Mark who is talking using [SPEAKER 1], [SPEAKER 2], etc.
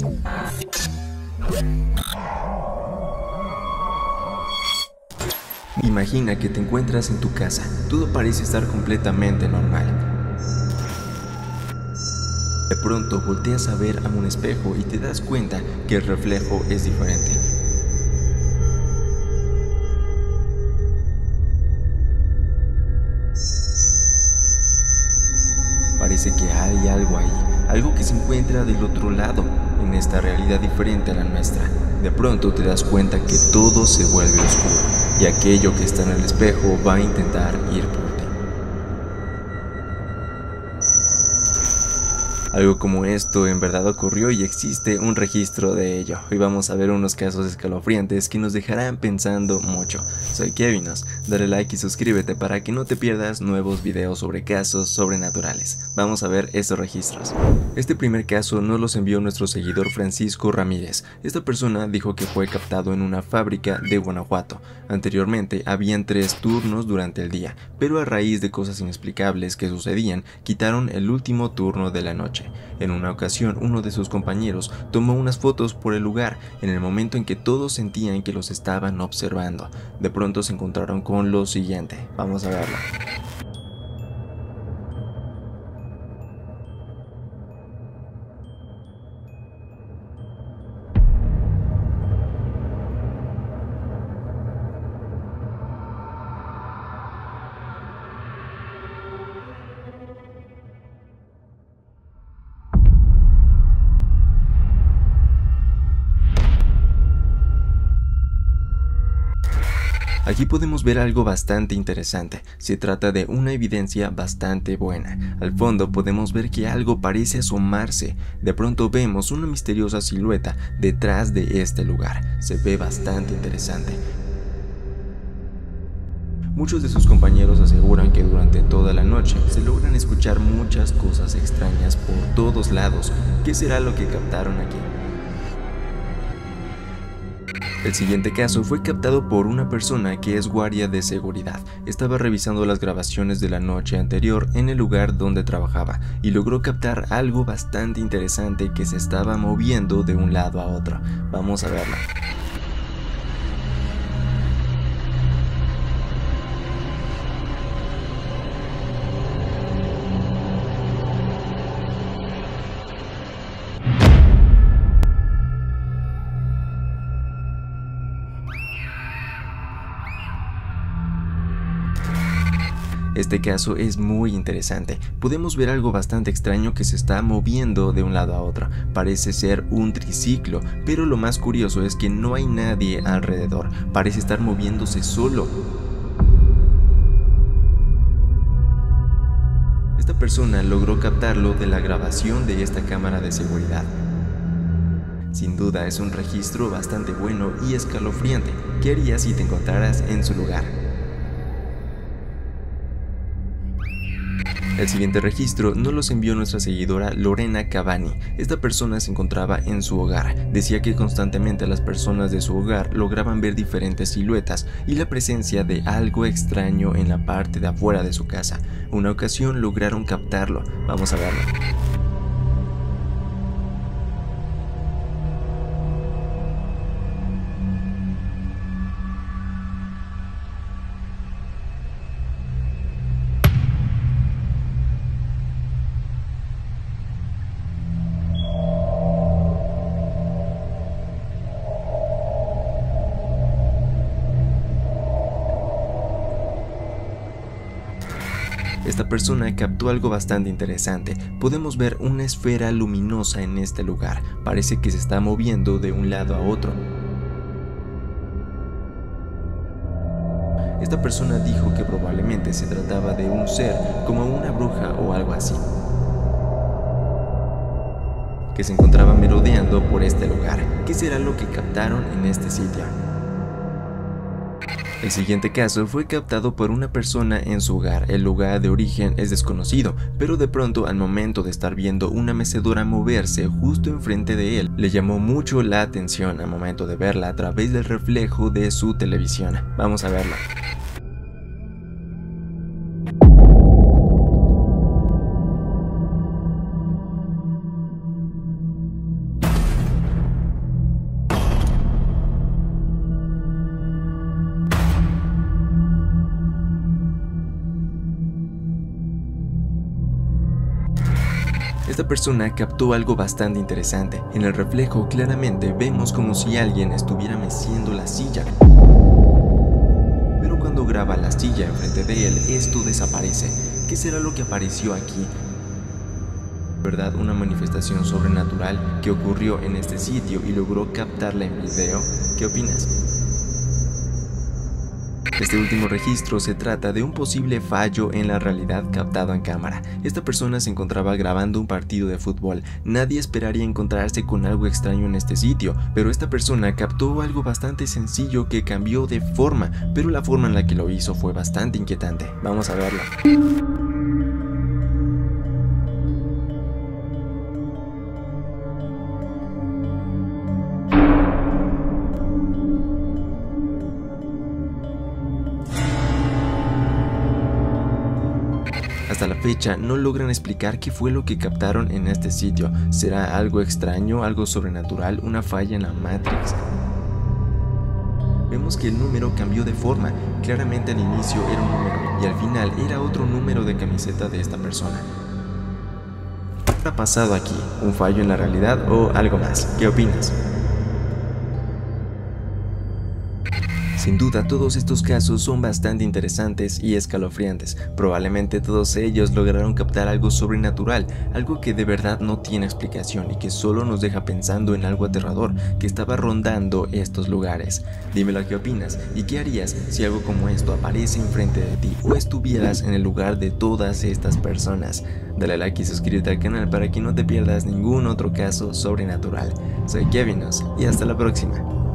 [SPEAKER 1] Imagina que te encuentras en tu casa, todo parece estar completamente normal. De pronto volteas a ver a un espejo y te das cuenta que el reflejo es diferente. Parece que hay algo ahí, algo que se encuentra del otro lado, en esta realidad diferente a la nuestra. De pronto te das cuenta que todo se vuelve oscuro y aquello que está en el espejo va a intentar ir por ti. Algo como esto en verdad ocurrió y existe un registro de ello. Hoy vamos a ver unos casos escalofriantes que nos dejarán pensando mucho. Soy Kevinos, dale like y suscríbete para que no te pierdas nuevos videos sobre casos sobrenaturales. Vamos a ver estos registros. Este primer caso nos los envió nuestro seguidor Francisco Ramírez. Esta persona dijo que fue captado en una fábrica de Guanajuato. Anteriormente habían 3 turnos durante el día, pero a raíz de cosas inexplicables que sucedían, quitaron el último turno de la noche. En una ocasión, uno de sus compañeros tomó unas fotos por el lugar en el momento en que todos sentían que los estaban observando. De pronto se encontraron con lo siguiente. Vamos a verlo. Aquí podemos ver algo bastante interesante. Se trata de una evidencia bastante buena. Al fondo podemos ver que algo parece asomarse. De pronto vemos una misteriosa silueta detrás de este lugar. Se ve bastante interesante. Muchos de sus compañeros aseguran que durante toda la noche se logran escuchar muchas cosas extrañas por todos lados. ¿Qué será lo que captaron aquí? El siguiente caso fue captado por una persona que es guardia de seguridad. Estaba revisando las grabaciones de la noche anterior en el lugar donde trabajaba y logró captar algo bastante interesante que se estaba moviendo de un lado a otro. Vamos a verlo. Este caso es muy interesante. Podemos ver algo bastante extraño que se está moviendo de un lado a otro. Parece ser un triciclo, pero lo más curioso es que no hay nadie alrededor. Parece estar moviéndose solo. Esta persona logró captarlo de la grabación de esta cámara de seguridad. Sin duda es un registro bastante bueno y escalofriante. ¿Qué harías si te encontraras en su lugar? El siguiente registro nos los envió nuestra seguidora Lorena Cavani. Esta persona se encontraba en su hogar. Decía que constantemente las personas de su hogar lograban ver diferentes siluetas y la presencia de algo extraño en la parte de afuera de su casa. Una ocasión lograron captarlo. Vamos a verlo. Esta persona captó algo bastante interesante. Podemos ver una esfera luminosa en este lugar. Parece que se está moviendo de un lado a otro. Esta persona dijo que probablemente se trataba de un ser como una bruja o algo así, que se encontraba merodeando por este lugar. ¿Qué será lo que captaron en este sitio? El siguiente caso fue captado por una persona en su hogar. El lugar de origen es desconocido, pero de pronto al momento de estar viendo una mecedora moverse justo enfrente de él, le llamó mucho la atención al momento de verla a través del reflejo de su televisión. Vamos a verla. Esta persona captó algo bastante interesante. En el reflejo claramente vemos como si alguien estuviera meciendo la silla. Pero cuando graba la silla enfrente de él, esto desaparece. ¿Qué será lo que apareció aquí? ¿Verdad? Una manifestación sobrenatural que ocurrió en este sitio y logró captarla en video. ¿Qué opinas? Este último registro se trata de un posible fallo en la realidad captado en cámara. Esta persona se encontraba grabando un partido de fútbol. Nadie esperaría encontrarse con algo extraño en este sitio, pero esta persona captó algo bastante sencillo que cambió de forma, pero la forma en la que lo hizo fue bastante inquietante. Vamos a verla. Hasta la fecha no logran explicar qué fue lo que captaron en este sitio. ¿Será algo extraño, algo sobrenatural, una falla en la Matrix? Vemos que el número cambió de forma. Claramente al inicio era un número y al final era otro número de camiseta de esta persona. ¿Qué ha pasado aquí? ¿Un fallo en la realidad o algo más? ¿Qué opinas? Sin duda, todos estos casos son bastante interesantes y escalofriantes. Probablemente todos ellos lograron captar algo sobrenatural, algo que de verdad no tiene explicación y que solo nos deja pensando en algo aterrador que estaba rondando estos lugares. Dímelo qué opinas y qué harías si algo como esto aparece enfrente de ti o estuvieras en el lugar de todas estas personas. Dale like y suscríbete al canal para que no te pierdas ningún otro caso sobrenatural. Soy Kevinos y hasta la próxima.